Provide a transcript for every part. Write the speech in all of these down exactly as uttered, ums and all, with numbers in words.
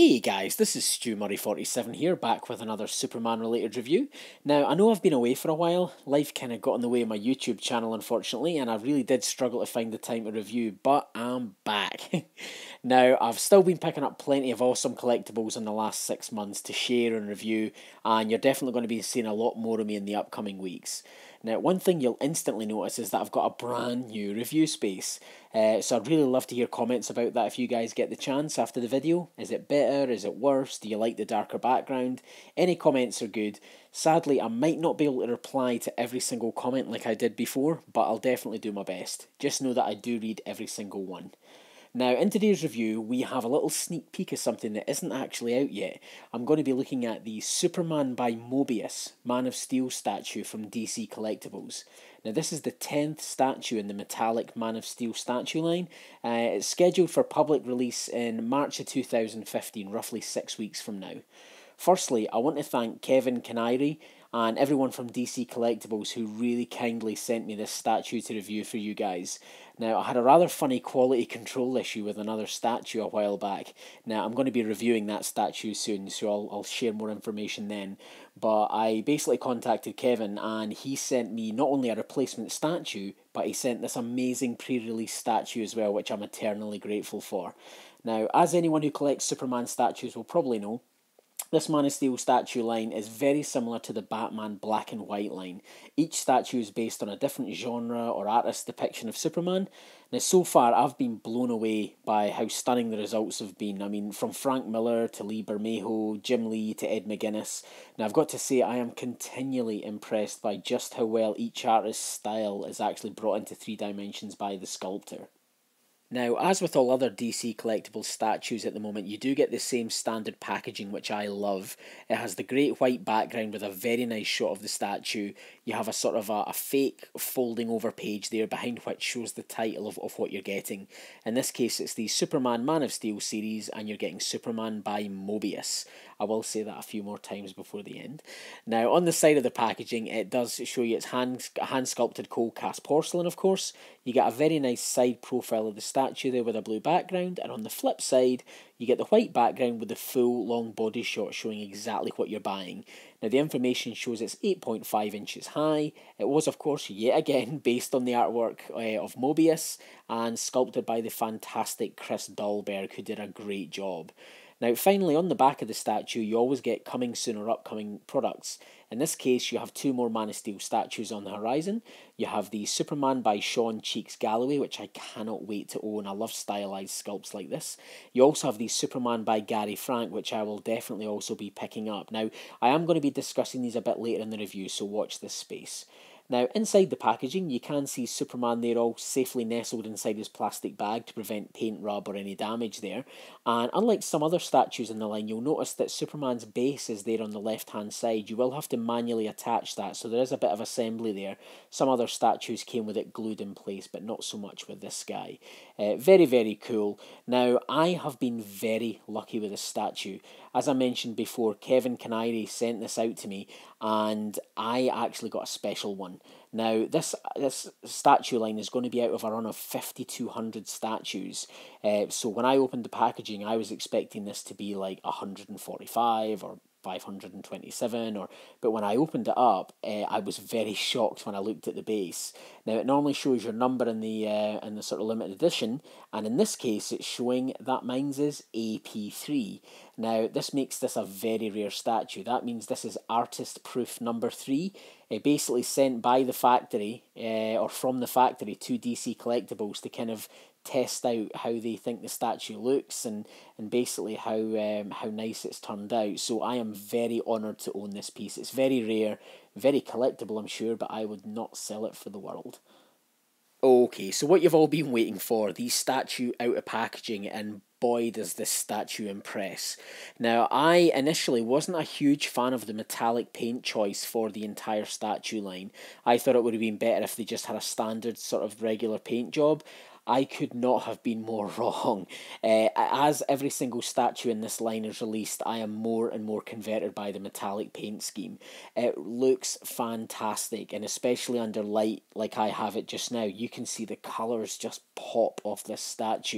Hey guys, this is Stu Murray forty-seven here, back with another Superman related review. Now, I know I've been away for a while, life kind of got in the way of my YouTube channel unfortunately, and I really did struggle to find the time to review, but I'm back. Now, I've still been picking up plenty of awesome collectibles in the last six months to share and review, and you're definitely going to be seeing a lot more of me in the upcoming weeks. Now, one thing you'll instantly notice is that I've got a brand new review space. Uh, so I'd really love to hear comments about that if you guys get the chance after the video. Is it better? Is it worse? Do you like the darker background? Any comments are good. Sadly, I might not be able to reply to every single comment like I did before, but I'll definitely do my best. Just know that I do read every single one. Now, in today's review, we have a little sneak peek of something that isn't actually out yet. I'm going to be looking at the Superman by Moebius Man of Steel statue from D C Collectibles. Now, this is the tenth statue in the metallic Man of Steel statue line. Uh, it's scheduled for public release in March of two thousand fifteen, roughly six weeks from now. Firstly, I want to thank Kevin Knepp and everyone from D C Collectibles who really kindly sent me this statue to review for you guys. Now, I had a rather funny quality control issue with another statue a while back. Now, I'm going to be reviewing that statue soon, so I'll, I'll share more information then. But I basically contacted Kevin, and he sent me not only a replacement statue, but he sent this amazing pre-release statue as well, which I'm eternally grateful for. Now, as anyone who collects Superman statues will probably know, this Man of Steel statue line is very similar to the Batman black and white line. Each statue is based on a different genre or artist's depiction of Superman. Now, so far, I've been blown away by how stunning the results have been. I mean, from Frank Miller to Lee Bermejo, Jim Lee to Ed McGuinness. Now, I've got to say, I am continually impressed by just how well each artist's style is actually brought into three dimensions by the sculptor. Now, as with all other D C Collectibles statues at the moment, you do get the same standard packaging, which I love. It has the great white background with a very nice shot of the statue. You have a sort of a, a fake folding over page there behind which shows the title of, of what you're getting. In this case, it's the Superman Man of Steel series, and you're getting Superman by Moebius. I will say that a few more times before the end. Now, on the side of the packaging, it does show you it's hand, hand sculpted cold cast porcelain, of course. You get a very nice side profile of the statue there with a blue background, and on the flip side, you get the white background with the full long body shot showing exactly what you're buying. Now, the information shows it's eight point five inches high. It was, of course, yet again based on the artwork uh, of Moebius and sculpted by the fantastic Chris Dahlberg, who did a great job. Now, finally, on the back of the statue, you always get coming soon or upcoming products. In this case, you have two more Man of Steel statues on the horizon. You have the Superman by Sean Cheeks Galloway, which I cannot wait to own. I love stylized sculpts like this. You also have the Superman by Gary Frank, which I will definitely also be picking up. Now, I am going to be discussing these a bit later in the review, so watch this space. Now, inside the packaging, you can see Superman there all safely nestled inside his plastic bag to prevent paint rub or any damage there. And unlike some other statues in the line, you'll notice that Superman's base is there on the left-hand side. You will have to manually attach that, so there is a bit of assembly there. Some other statues came with it glued in place, but not so much with this guy. Uh, very, very cool. Now, I have been very lucky with this statue. As I mentioned before, Kevin Knepp sent this out to me, and I actually got a special one. Now, this this statue line is going to be out of a run of fifty-two hundred statues. Uh, so when I opened the packaging, I was expecting this to be like one hundred forty-five or five hundred twenty-seven, or but when I opened it up, uh, I was very shocked when I looked at the base. Now, it normally shows your number in the uh, in the sort of limited edition, and in this case, it's showing that mine's is A P three. Now, this makes this a very rare statue. That means this is artist proof number three, uh, basically sent by the factory uh, or from the factory to D C Collectibles to kind of test out how they think the statue looks and and basically how um, how nice it's turned out. So I am very honoured to own this piece. It's very rare, very collectible, I'm sure, but I would not sell it for the world. Okay, so what you've all been waiting for, the statue out of packaging, and boy does this statue impress. Now, I initially wasn't a huge fan of the metallic paint choice for the entire statue line. I thought it would have been better if they just had a standard sort of regular paint job. I could not have been more wrong. Uh, as every single statue in this line is released, I am more and more converted by the metallic paint scheme. It looks fantastic, and especially under light like I have it just now, you can see the colours just pop off this statue.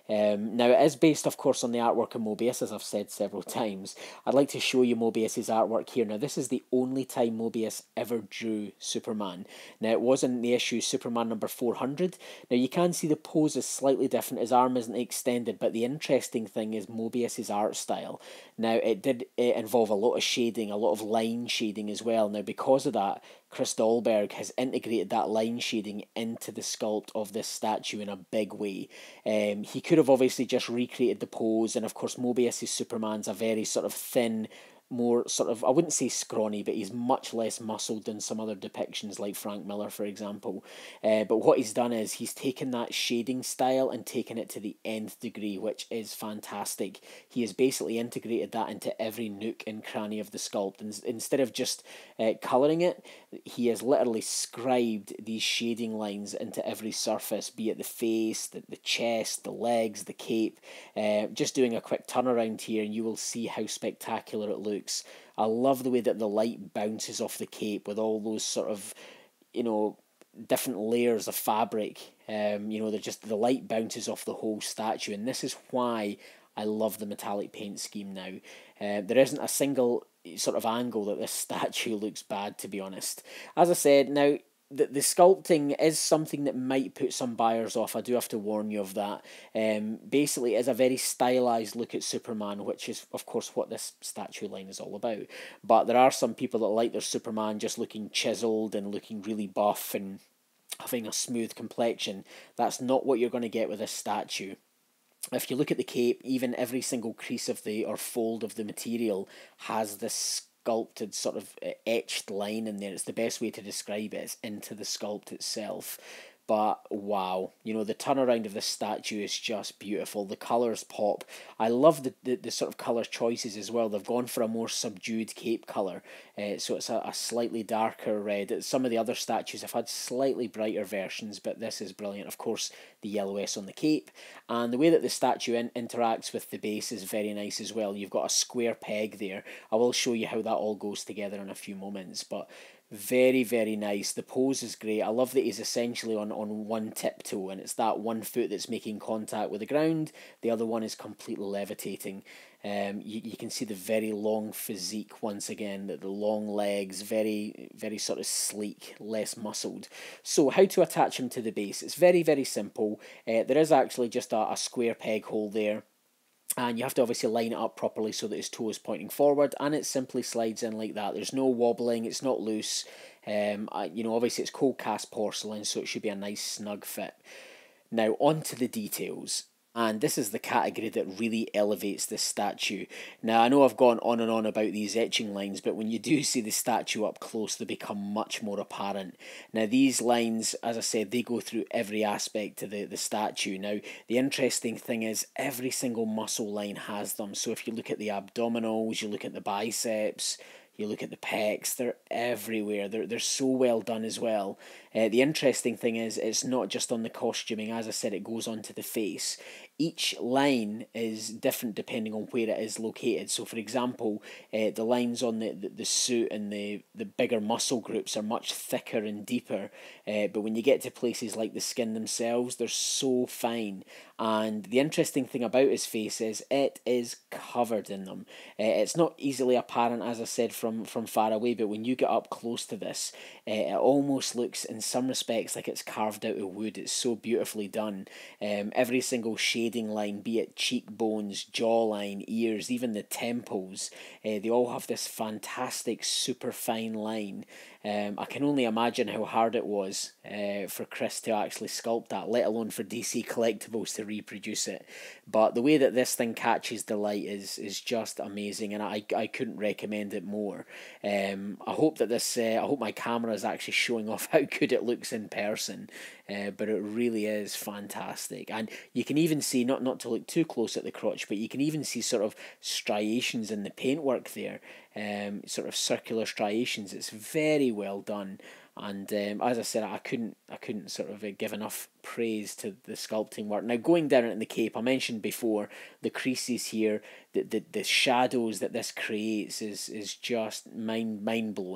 Um, now, it is based, of course, on the artwork of Moebius, as I've said several times. I'd like to show you Moebius's artwork here. Now, this is the only time Moebius ever drew Superman. Now, it was in the issue Superman number four hundred. Now, you can see the pose is slightly different. His arm isn't extended, but the interesting thing is Moebius's art style. Now, it did uh, involve a lot of shading, a lot of line shading as well. Now, because of that, Chris Dahlberg has integrated that line shading into the sculpt of this statue in a big way. Um, he could have obviously just recreated the pose, and of course Moebius's Superman's a very sort of thin, more sort of, I wouldn't say scrawny, but he's much less muscled than some other depictions like Frank Miller, for example. Uh, but what he's done is he's taken that shading style and taken it to the nth degree, which is fantastic. He has basically integrated that into every nook and cranny of the sculpt. And instead of just uh, colouring it, he has literally scribed these shading lines into every surface, be it the face, the, the chest, the legs, the cape. Uh, just doing a quick turnaround here and you will see how spectacular it looks. I love the way that the light bounces off the cape with all those sort of, you know, different layers of fabric. Um, you know, they're just, the light bounces off the whole statue, and this is why I love the metallic paint scheme now. Uh, there isn't a single sort of angle that this statue looks bad, to be honest. As I said, now, The, the sculpting is something that might put some buyers off. I do have to warn you of that. Um, basically, it's a very stylised look at Superman, which is, of course, what this statue line is all about. But there are some people that like their Superman just looking chiselled and looking really buff and having a smooth complexion. That's not what you're going to get with this statue. If you look at the cape, even every single crease of the, or fold of the material has this sculpted sort of etched line in there. It's the best way to describe it. It's into the sculpt itself. But wow, you know, the turnaround of this statue is just beautiful. The colours pop. I love the, the, the sort of colour choices as well. They've gone for a more subdued cape colour. Uh, so it's a, a slightly darker red. Some of the other statues have had slightly brighter versions, but this is brilliant. Of course, the yellow S on the cape. And the way that the statue in, interacts with the base is very nice as well. You've got a square peg there. I will show you how that all goes together in a few moments. But very, very nice. The pose is great. I love that he's essentially on, on one tiptoe, and it's that one foot that's making contact with the ground. The other one is completely levitating. Um, you, you can see the very long physique once again, the, the long legs, very, very sort of sleek, less muscled. So how to attach him to the base? It's very, very simple. Uh, there is actually just a, a square peg hole there. And you have to obviously line it up properly so that his toe is pointing forward, and it simply slides in like that. There's no wobbling, it's not loose. Um, I, you know, obviously it's cold cast porcelain, so it should be a nice snug fit. Now on to the details. And this is the category that really elevates this statue. Now, I know I've gone on and on about these etching lines, but when you do see the statue up close, they become much more apparent. Now, these lines, as I said, they go through every aspect of the, the statue. Now, the interesting thing is every single muscle line has them. So if you look at the abdominals, you look at the biceps, you look at the pecs, they're everywhere. They're, they're so well done as well. Uh, the interesting thing is it's not just on the costuming. As I said, it goes onto the face. Each line is different depending on where it is located. So, for example, uh, the lines on the, the, the suit and the, the bigger muscle groups are much thicker and deeper. Uh, but when you get to places like the skin themselves, they're so fine. And the interesting thing about his face is it is covered in them. Uh, it's not easily apparent, as I said, from, from far away, but when you get up close to this, uh, it almost looks, in some respects, like it's carved out of wood. It's so beautifully done. Um, every single shading line, be it cheekbones, jawline, ears, even the temples, uh, they all have this fantastic, super fine line. Um, I can only imagine how hard it was uh, for Chris to actually sculpt that, let alone for D C Collectibles to reproduce it. But the way that this thing catches the light is is just amazing, and I I couldn't recommend it more. Um, I hope that this uh, I hope my camera is actually showing off how good it looks in person. Uh, but it really is fantastic, and you can even see, not not to look too close at the crotch, but you can even see sort of striations in the paintwork there, um, sort of circular striations. It's very well done, and um, as I said, I couldn't I couldn't sort of uh, give enough praise to the sculpting work. Now, going down in the cape, I mentioned before the creases here, the the, the shadows that this creates is is just mind mind blowing,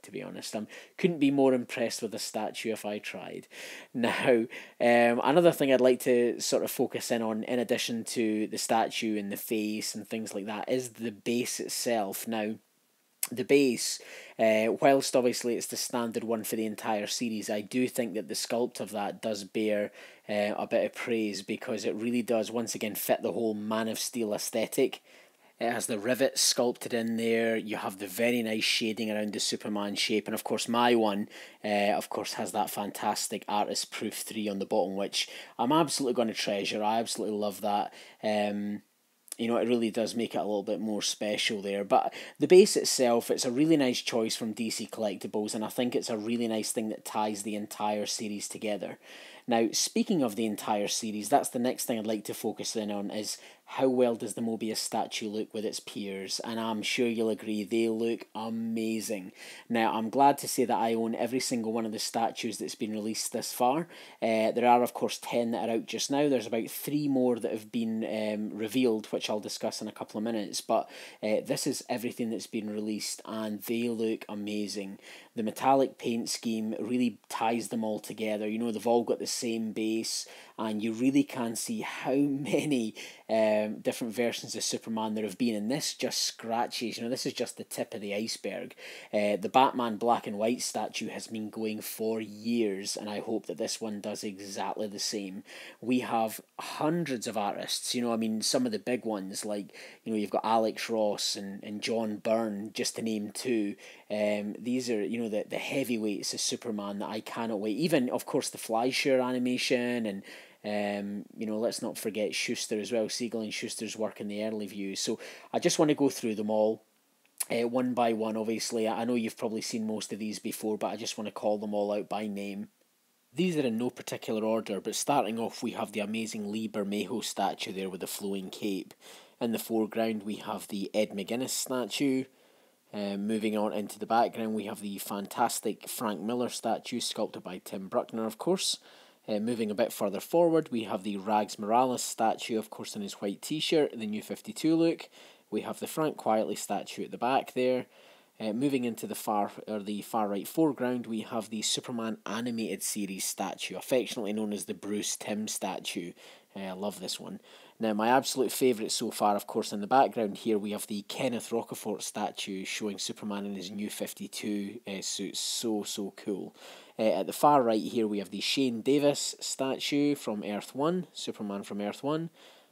to be honest. I couldn't be more impressed with the statue if I tried. Now, um, another thing I'd like to sort of focus in on, in addition to the statue and the face and things like that, is the base itself. Now, the base, uh, whilst obviously it's the standard one for the entire series, I do think that the sculpt of that does bear uh, a bit of praise, because it really does once again fit the whole Man of Steel aesthetic. It has the rivets sculpted in there. You have the very nice shading around the Superman shape. And of course, my one, uh, of course, has that fantastic Artist Proof three on the bottom, which I'm absolutely going to treasure. I absolutely love that. Um, you know, it really does make it a little bit more special there. But the base itself, it's a really nice choice from D C Collectibles, and I think it's a really nice thing that ties the entire series together. Now, speaking of the entire series, that's the next thing I'd like to focus in on, is how well does the Moebius statue look with its peers? And I'm sure you'll agree, they look amazing. Now, I'm glad to say that I own every single one of the statues that's been released this far. Uh, there are, of course, ten that are out just now. There's about three more that have been um, revealed, which I'll discuss in a couple of minutes. But uh, this is everything that's been released, and they look amazing. The metallic paint scheme really ties them all together. You know, they've all got the same base, and you really can see how many um, different versions of Superman there have been, and this just scratches, you know, this is just the tip of the iceberg. Uh, the Batman black and white statue has been going for years, and I hope that this one does exactly the same. We have hundreds of artists, you know, I mean, some of the big ones, like, you know, you've got Alex Ross and, and John Byrne, just to name two. Um, these are, you know, the, the heavyweights of Superman that I cannot wait. Even, of course, the Fleischer animation, and Um, you know, let's not forget Schuster as well, Siegel and Schuster's work in the early views. So I just want to go through them all uh, one by one, obviously. I know you've probably seen most of these before, but I just want to call them all out by name. These are in no particular order, but starting off, we have the amazing Lee Bermejo statue there with the flowing cape. In the foreground, we have the Ed McGuinness statue. Uh, moving on into the background, we have the fantastic Frank Miller statue, sculpted by Tim Bruckner, of course. Uh, moving a bit further forward, we have the Rags Morales statue, of course, in his white t-shirt, the New fifty-two look. We have the Frank Quietly statue at the back there. Uh, moving into the far or the far right foreground, we have the Superman animated series statue, affectionately known as the Bruce Timm statue. Uh, I love this one. Now, my absolute favourite so far, of course, in the background here, we have the Kenneth Rocafort statue showing Superman in his New fifty-two uh, suit. So, so cool. Uh, at the far right here, we have the Shane Davis statue from Earth one, Superman from Earth one.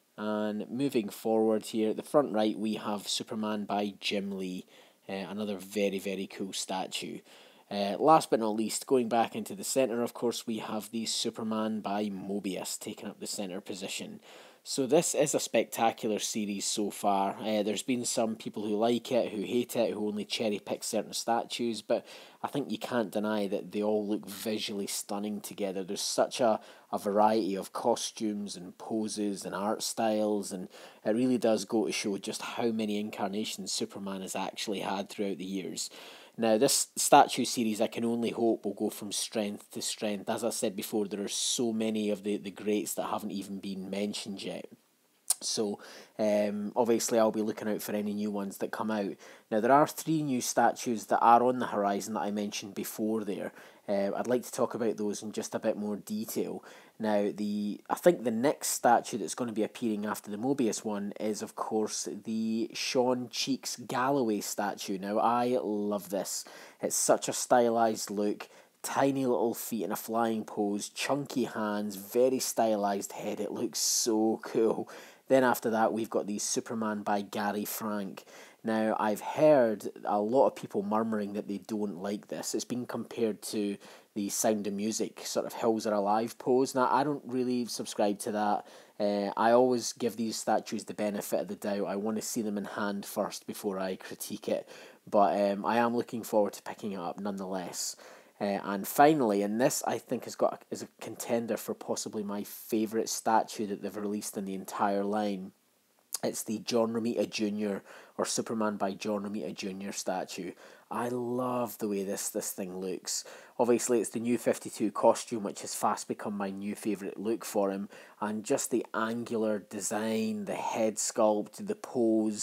And moving forward here, at the front right, we have Superman by Jim Lee, uh, another very, very cool statue. Uh, last but not least, going back into the centre, of course, we have the Superman by Moebius taking up the centre position. So this is a spectacular series so far. Uh, there's been some people who like it, who hate it, who only cherry pick certain statues, but I think you can't deny that they all look visually stunning together. There's such a, a variety of costumes and poses and art styles, and it really does go to show just how many incarnations Superman has actually had throughout the years. Now, this statue series, I can only hope, will go from strength to strength. As I said before, there are so many of the, the greats that haven't even been mentioned yet. So, um, obviously, I'll be looking out for any new ones that come out. Now, there are three new statues that are on the horizon that I mentioned before there. Uh, I'd like to talk about those in just a bit more detail. Now, the I think the next statue that's going to be appearing after the Moebius one is, of course, the Sean Cheeks Galloway statue. Now, I love this. It's such a stylized look. Tiny little feet in a flying pose, chunky hands, very stylized head. It looks so cool. Then after that, we've got the Superman by Gary Frank. Now, I've heard a lot of people murmuring that they don't like this. It's been compared to the Sound of Music sort of Hills Are Alive pose. Now, I don't really subscribe to that. Uh, I always give these statues the benefit of the doubt. I want to see them in hand first before I critique it. But um, I am looking forward to picking it up nonetheless. Uh, and finally, and this I think has got is a contender for possibly my favourite statue that they've released in the entire line. It's the John Romita Junior or Superman by John Romita Junior statue. I love the way this, this thing looks. Obviously, it's the New fifty-two costume, which has fast become my new favourite look for him. And just the angular design, the head sculpt, the pose,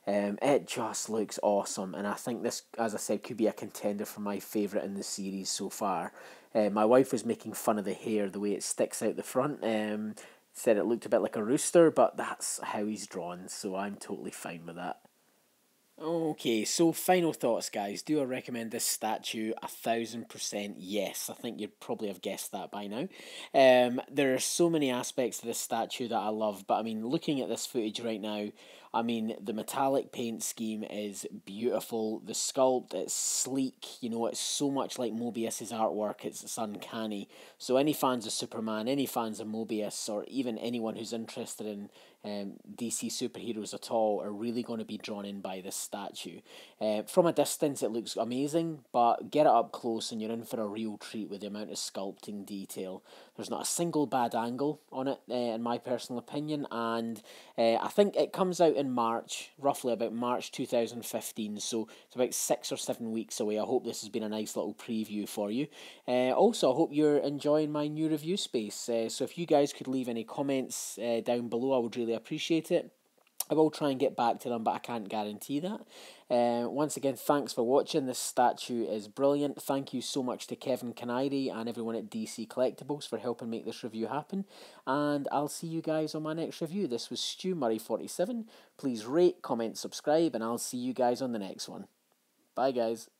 Um, it just looks awesome, and I think this, as I said, could be a contender for my favourite in the series so far. Uh, my wife was making fun of the hair, the way it sticks out the front. Um, said it looked a bit like a rooster, but that's how he's drawn, so I'm totally fine with that. Okay, so final thoughts, guys. Do I recommend this statue? A thousand percent yes. I think you'd probably have guessed that by now. Um, there are so many aspects to this statue that I love, but I mean, looking at this footage right now, I mean, the metallic paint scheme is beautiful. The sculpt, it's sleek. You know, it's so much like Moebius's artwork. It's, it's uncanny. So any fans of Superman, any fans of Moebius, or even anyone who's interested in um, D C superheroes at all, are really going to be drawn in by this statue. Uh, from a distance, it looks amazing, but get it up close and you're in for a real treat with the amount of sculpting detail. There's not a single bad angle on it, uh, in my personal opinion, and uh, I think it comes out in March, roughly about March two thousand fifteen, so it's about six or seven weeks away. I hope this has been a nice little preview for you. Uh, also, I hope you're enjoying my new review space, uh, so if you guys could leave any comments uh, down below, I would really appreciate it. I will try and get back to them, but I can't guarantee that. Uh, once again, thanks for watching. This statue is brilliant. Thank you so much to Kevin Canary and everyone at D C Collectibles for helping make this review happen. And I'll see you guys on my next review. This was Stu Murray forty-seven. Please rate, comment, subscribe, and I'll see you guys on the next one. Bye, guys.